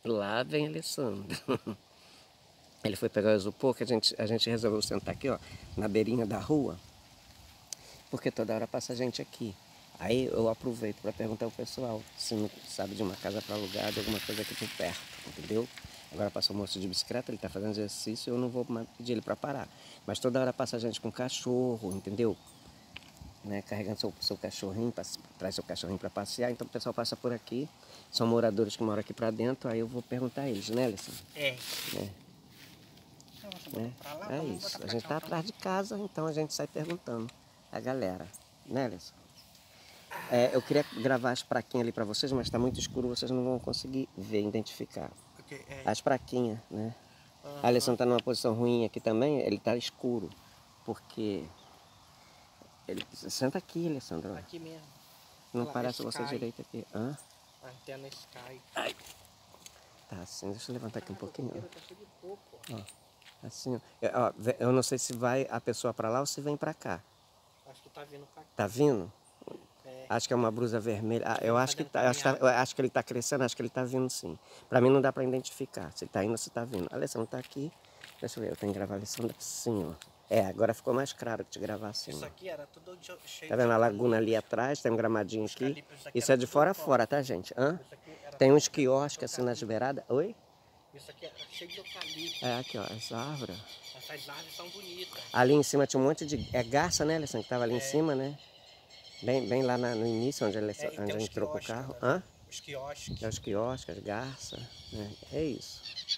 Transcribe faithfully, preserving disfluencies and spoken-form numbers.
Lá vem Alessandro. Ele foi pegar o isopor, que a gente, a gente resolveu sentar aqui, ó, na beirinha da rua, porque toda hora passa gente aqui. Aí eu aproveito para perguntar ao pessoal se não sabe de uma casa para alugar, de alguma coisa aqui por perto, entendeu? Agora passou um moço de bicicleta, ele está fazendo exercício, eu não vou pedir ele para parar. Mas toda hora passa gente com cachorro, entendeu? Né, carregando seu, seu cachorrinho, traz seu cachorrinho para passear, então o pessoal passa por aqui, são moradores que moram aqui para dentro, aí eu vou perguntar a eles, né, Alisson? É. É. Né? Lá, É isso, a gente tá atrás de casa, então a gente sai perguntando a galera, né, Alisson? É, eu queria gravar as praquinhas ali para vocês, mas está muito escuro, vocês não vão conseguir ver, identificar. Okay, é. As praquinhas, né? Uhum. A Alisson tá numa posição ruim aqui também, ele tá escuro, porque... Ele... Senta aqui, Alessandro. Aqui mesmo. Não Lá, parece Sky. você direito aqui. Hã? A antena Sky. Ai. Tá assim, deixa eu levantar aqui um pouquinho. Tá cheio de pouco, ó. Ó, assim, ó. Eu, ó, eu não sei se vai a pessoa para lá ou se vem para cá. Acho que tá vindo pra cá. Tá vindo? É. Acho que é uma blusa vermelha. Ah, eu, Tá acho que tá, acho, que tá, eu acho que ele tá crescendo, acho que ele tá vindo sim. Para mim não dá para identificar se tá indo ou se tá vindo. A Alessandra tá aqui. Deixa eu ver, eu tenho que gravar a Alessandra assim, ó. É, agora ficou mais claro que te gravar assim. Isso ó. aqui era tudo cheio. Tá vendo a laguna ali atrás? Tem um gramadinho aqui. Isso é de tudo fora a fora. fora, tá, gente? Hã? Isso aqui era Tem uns tudo quiosques assim nas beiradas. Oi? Isso aqui era cheio de eucalipto. É, aqui, ó, as árvores. Essas árvores são bonitas. Ali em cima tinha um monte de... É garça, né, Alessandra? Que tava ali É. em cima, né? Bem, bem lá na- no início, onde, a Alessa- É, e onde tem a os gente trocou o quiosques, carro. né? Hã? Os quiosques. É os quiosques, as garças, né? É isso.